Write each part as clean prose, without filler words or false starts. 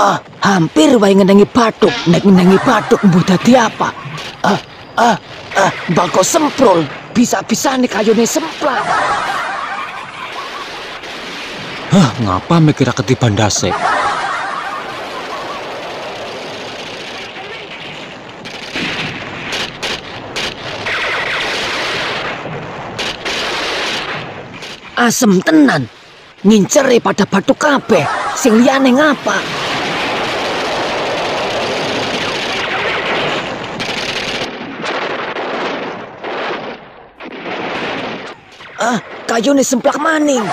Hampir wae ngenengi bathuk. Nek ngenengi bathuk mbuh dadi apa? Bako semprul. Bisa-bisane kayune semplak. Ngapa mikir ketiban dase? Asem tenan. Ngincere pada bathuk kabeh. Sing liyane ngapa? Kayune semplak maning.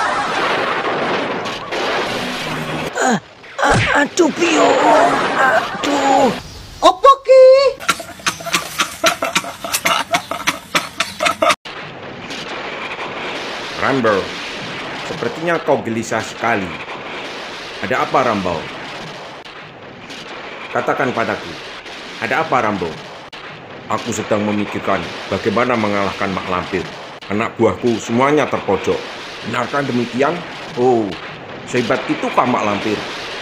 Aduh Pio. Aduh. Opo ki? Rambo, sepertinya kau gelisah sekali. Ada apa, Rambo? Katakan padaku, ada apa, Rambo? Aku sedang memikirkan bagaimana mengalahkan Mak Lampir. Anak buahku semuanya terpojok. Benarkah demikian? Oh, sehebat itukah Mak Lampir?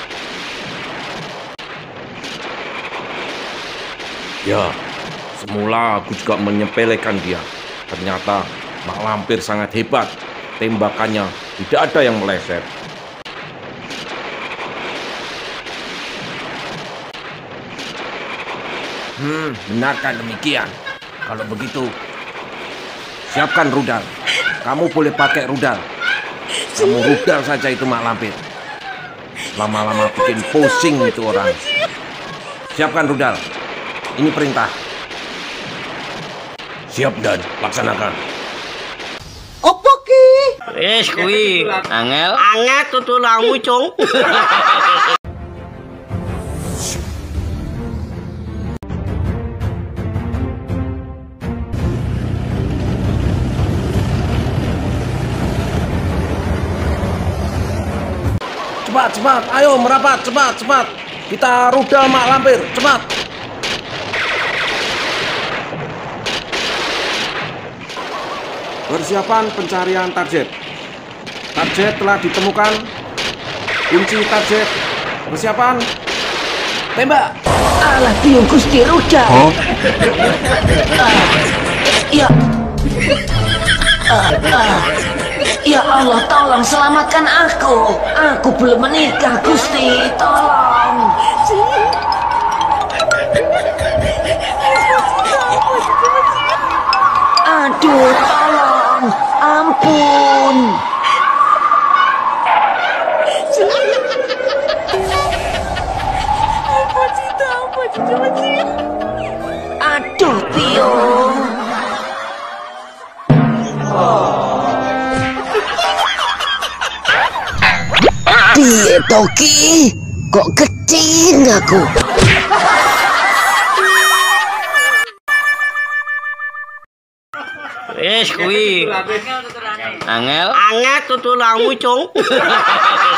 Ya, semula aku juga menyepelekan dia. Ternyata Mak Lampir sangat hebat. Tembakannya tidak ada yang meleset. Benarkah demikian? Kalau begitu, siapkan rudal. Kamu boleh pakai rudal. Kamu rudal saja itu Mak Lampir. Lama-lama bikin pusing itu orang. Siapkan rudal. Ini perintah. Siap dan laksanakan. Opo ki? Wis kuwi, angel. Angel tutulangmu, Cung. Cepat, ayo merapat, cepat. Kita rudal Mak Lampir, cepat. Persiapan pencarian target. Target telah ditemukan. Kunci target. Persiapan. Tembak. Alah Pio Gusti rudal. Ya Allah, tolong selamatkan aku. Aku belum menikah, Gusti. Tolong. Aduh, tolong. Ampun. Aduh, Pio. Piye Toki? Kok kecil aku? Wis kuwi, angel. Angel tutulangmu, Cung.